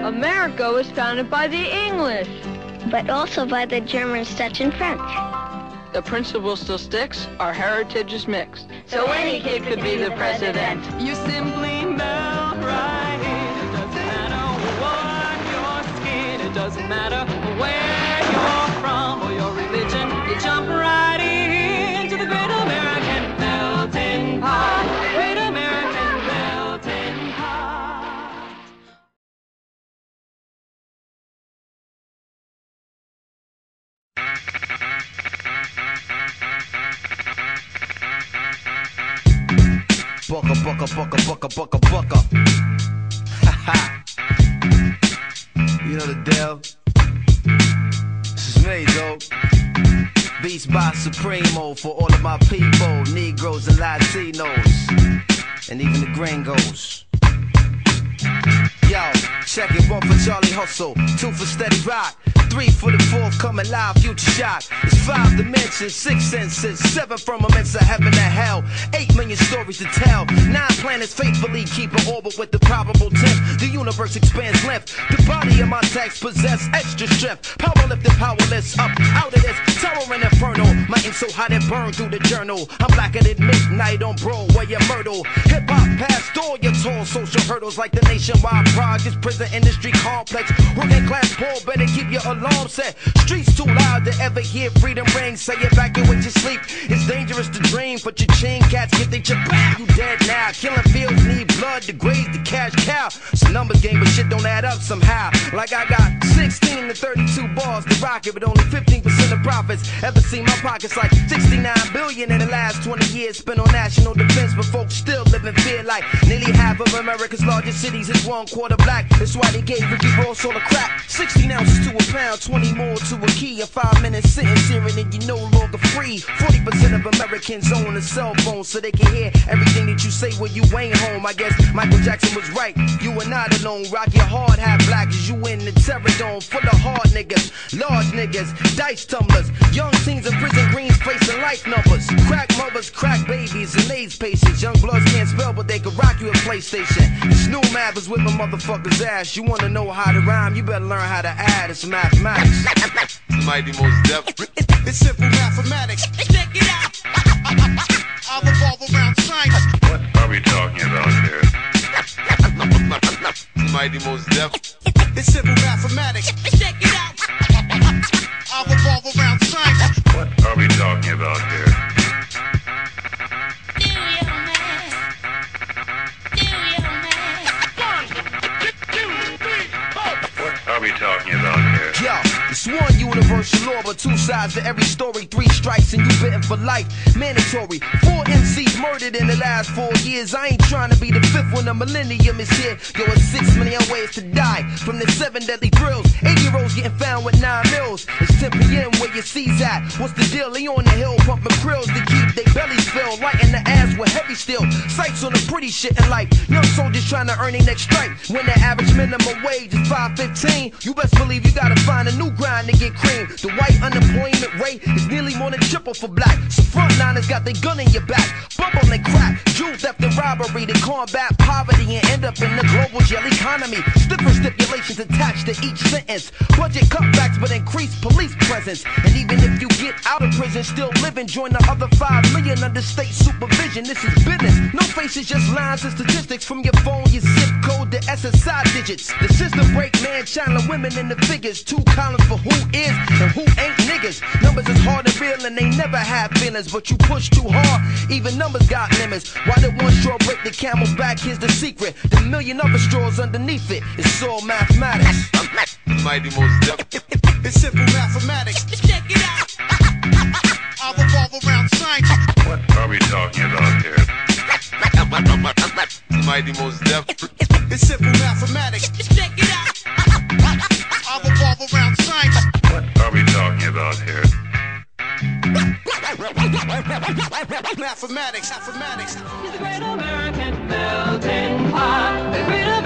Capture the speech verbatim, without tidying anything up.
America was founded by the English. But also by the Germans, Dutch, and French. The principle still sticks, our heritage is mixed. So any kid could be the president. You simply melt right in. It doesn't matter what your skin, it doesn't matter where you're from or your religion. You jump right into the great American melting pot. The great American melting pot. Bucka, bucka, bucka, bucka, bucka, bucka. Ha ha. You know the deal. This is me, though. Beats by Supremo for all of my people, Negroes and Latinos, and even the gringos. Yo, check it, one for Charlie Hustle, two for Steady Rock, three for the forthcoming live future shot. It's five dimensions, six senses, seven firmaments of heaven and hell, eight million stories to tell, nine planets faithfully keep an orbit with the probable tenth. The universe expands length, the body of my text possess extra strength. Power lifted, powerless, up out of this tower and inferno. My ink so hot it burned through the journal. I'm blacker than midnight on Broadway and Myrtle. Hip hop past all your tall social hurdles like the nationwide projects, prison industry complex. Working class poor, better keep your alarm set. Streets too loud to ever hear freedom ring. Say evacuate your sleep. It's dangerous to dream, but your chain cats get they chip back. You dead now. Killing fields need blood to graze the cash cow. It's a numbers game, but shit don't add up somehow. Like I got sixteen to thirty-two bars to rock it, but only fifteen percent of profits. Ever seen my pockets like sixty-nine billion in the last twenty years spent on national defense, but folks still live in fear like nearly half of America's largest cities is one quarter black. That's why they gave Ricky Ross all the crap. sixteen ounces to a pound, twenty more to a key. A five minute sentence hearing and you no longer free. forty percent of Americans own a cell phone so they can hear everything that you say when you ain't home. I guess Michael Jackson was right. You are not alone. Rock your hard hat black as you in the terror dome. Full of hard niggas, large niggas, dice tumblers. Young teens in prison greens facing life numbers. Crack mothers, crack babies, and AIDS patients. Young bloods can't spell, but they can rock you a PlayStation. This new math is whipping motherfuckers' ass. You wanna know how to rhyme, you better learn how to add. It's mathematics. Mighty most def. It's simple mathematics. Check it out. I'll revolve around science. What are we talking about here? Mighty most def. It's simple mathematics. Check it out. I'll revolve around science. What are we talking about here? Do your man. Do your man. What are we talking about here? Yo, it's one universal law, but two sides to every story. Three strikes and you bitten for life. Mandatory. Four M Cs murdered in the last four years. I ain't trying to be the fifth when the millennium is here. Yo, it's six million ways to die from the seven deadly thrills. Eight year olds getting found with nine mils. It's ten P M where your C's at. What's the deal? They on the hill pumping krills to keep their bellies filled. Lighting the ass with heavy steel. Sights on the pretty shit in life. Young soldiers trying to earn their next strike. When the average minimum wage is five fifteen, you best believe you gotta find a new grind to get cream. The white unemployment rate is nearly more than triple for black. So frontliners got their gun in your back. Bubble and crack, jewel theft and robbery to combat poverty and end up in the global jail economy. Stiffer stipulations attached to each sentence. Budget cutbacks but increased police presence. And even if you get out of prison, still living, join the other five million under state supervision. This is business. No faces, just lines and statistics from your phone, your zip code, the S S I digits. The system break man, channeling women in the figures. Two columns for who is and who ain't niggas. Numbers is hard to real and they never have feelings, but you push too hard, even numbers got limits. Why did one straw break the camel's back? Here's the secret. The million other straws underneath it. It's all mathematics. Mighty most def. It's simple mathematics. Check it out. I'll revolve around science. What are we talking about here? Mighty most def. It's simple mathematics. Check it out. I'll revolve around science. What are we talking about here? Mathematics, mathematics. It's the great American melting pot. The great